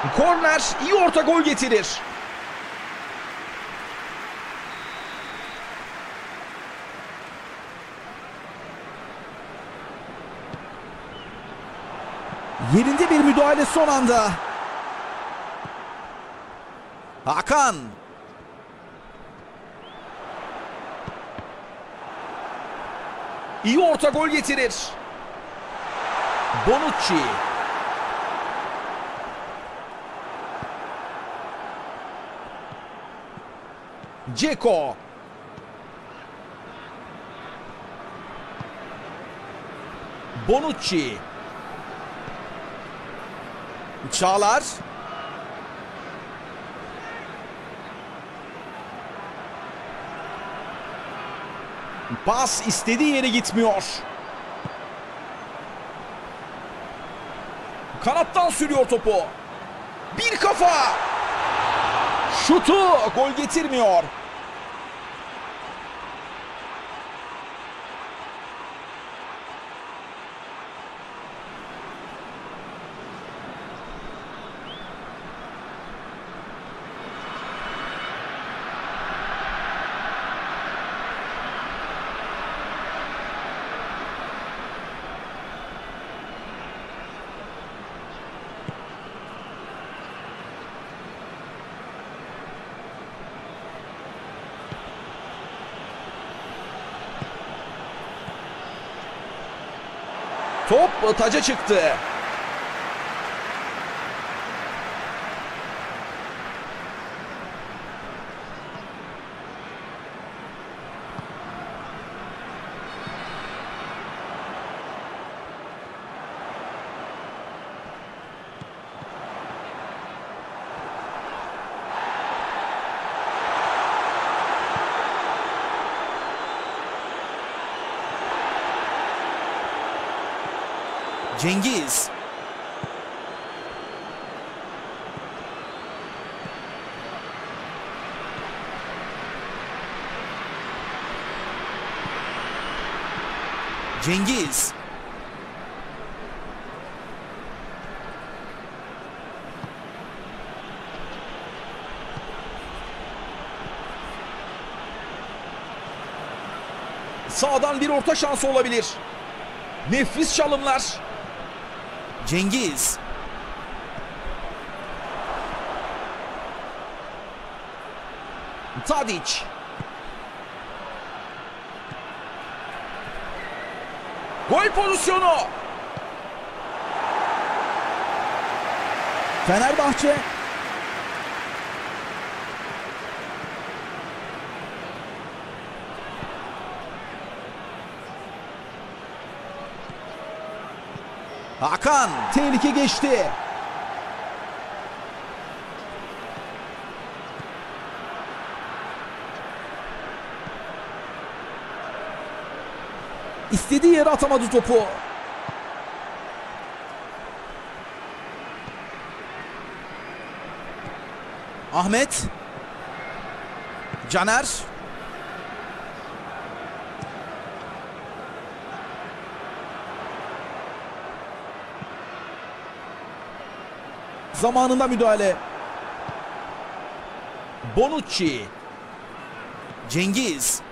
Korner, iyi orta gol getirir. Yerinde bir müdahale son anda. Hakan. İyi orta gol getirir. Bonucci. Dzeko. Bonucci. Çağlar. Pas istediği yere gitmiyor. Kanattan sürüyor topu. Bir kafa. Şutu gol getirmiyor. Top taca çıktı. Cengiz. Cengiz. Sağdan bir orta şansı olabilir. Nefis çalımlar. Cengiz. Tadic. Gol pozisyonu. Fenerbahçe. Hakan. Tehlike geçti. İstediği yere atamadı topu. Ahmet. Caner. Zamanında müdahale. Bonucci. Cengiz.